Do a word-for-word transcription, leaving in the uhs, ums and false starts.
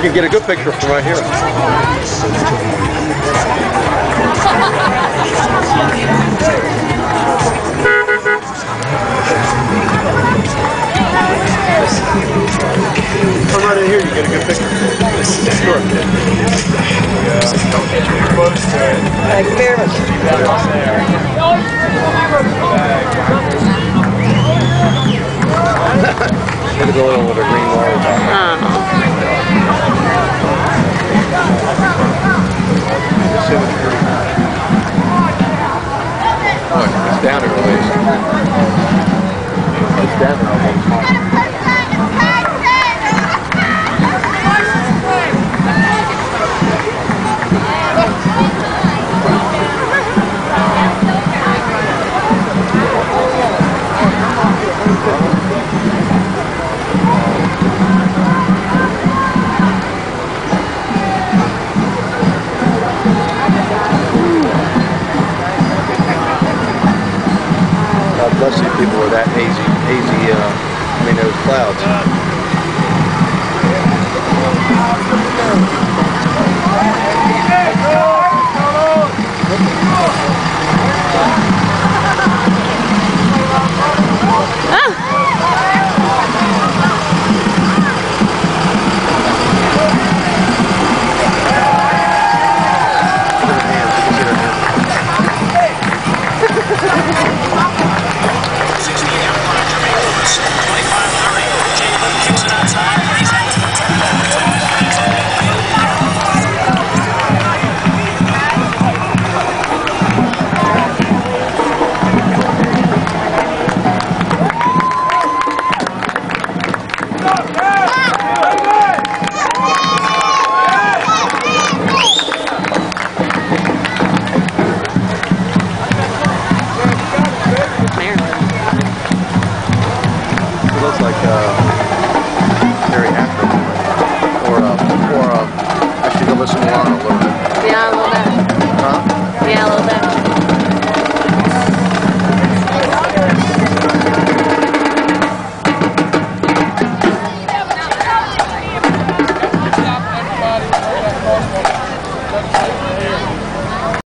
can get a good picture from right here. Come right in here, you get a good picture. Sure. Don't get too close to it. Thank you very much. Look at the little with the green wire top. Oh, it's down there a ways. It's down there a ways. God bless you people with that hazy, hazy, uh, I mean those clouds.